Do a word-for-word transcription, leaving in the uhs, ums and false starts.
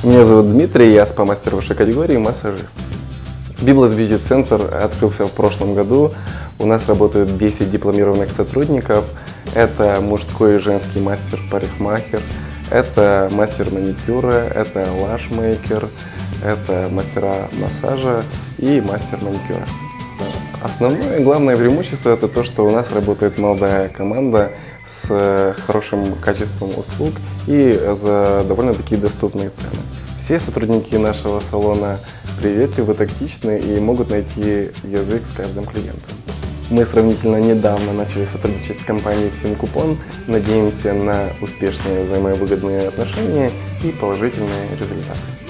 Меня зовут Дмитрий, я спа-мастер высшей категории, массажист. Библас Бьюти Центр открылся в прошлом году. У нас работают десять дипломированных сотрудников. Это мужской и женский мастер-парикмахер, это мастер маникюра, это лашмейкер, это мастера массажа и мастер маникюра. Основное, главное преимущество – это то, что у нас работает молодая команда с хорошим качеством услуг и за довольно-таки доступные цены. Все сотрудники нашего салона приветливы, тактичны и могут найти язык с каждым клиентом. Мы сравнительно недавно начали сотрудничать с компанией Всемкупон. Надеемся на успешные взаимовыгодные отношения и положительные результаты.